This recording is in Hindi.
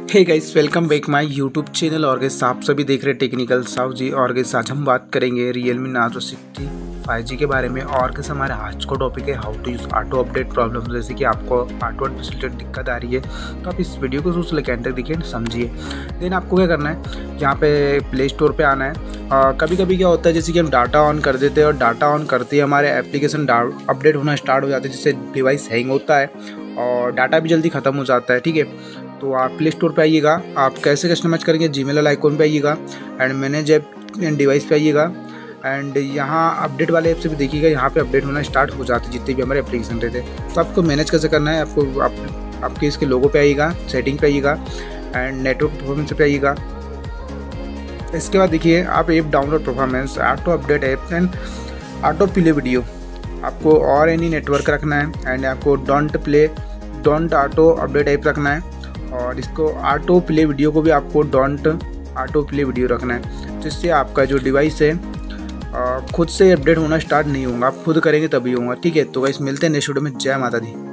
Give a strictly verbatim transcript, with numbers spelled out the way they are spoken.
Hey guys, welcome back my YouTube channel. और गाइस आप सभी देख रहे हैं टेक्निकल साहू जी। और गाइस आज हम बात करेंगे Realme Narzo sixty five G के बारे में। और गाइस हमारे आज का टॉपिक है how to use auto update problem. जैसे कि आपको ऑटो अपडेट से दिक्कत आ रही है तो आप इस वीडियो को शुरू लेकर एंड तक देखिए, समझिए। देन आपको क्या करना है, यहाँ पे प्ले स्टोर पे आना है। आ, कभी कभी क्या होता है, जैसे कि हम डाटा ऑन कर देते हैं और डाटा ऑन करते ही हमारे एप्लीकेशन अपडेट होना स्टार्ट हो जाते हैं, जिससे डिवाइस हैंग होता है और डाटा भी जल्दी ख़त्म हो जाता है। ठीक है, तो आप प्ले स्टोर पे आइएगा। आप कैसे कस्टमाइज करेंगे, जीमेल वाला आइकॉन पे आइएगा and manage app and device पे आइएगा। एंड यहाँ अपडेट वाले ऐप से भी देखिएगा, यहाँ पे अपडेट होना स्टार्ट हो जाते हैं जितने भी हमारे एप्लीकेशन रहते हैं। तो आपको मैनेज कैसे करना है, आपको आप, आपके इसके लोगो पे आइएगा, सेटिंग पे आइएगा एंड नेटवर्क परफॉर्मेंस पे आइएगा। इसके बाद देखिए आप app download performance, auto update app and auto play video. आपको और एनी नेटवर्क रखना है एंड आपको don't play don't auto update app रखना है। और इसको ऑटो प्ले वीडियो को भी आपको डोंट ऑटो प्ले वीडियो रखना है, जिससे आपका जो डिवाइस है खुद से अपडेट होना स्टार्ट नहीं होगा, आप खुद करेंगे तभी होगा। ठीक है, तो गाइस मिलते हैं नेक्स्ट वीडियो में। जय माता दी।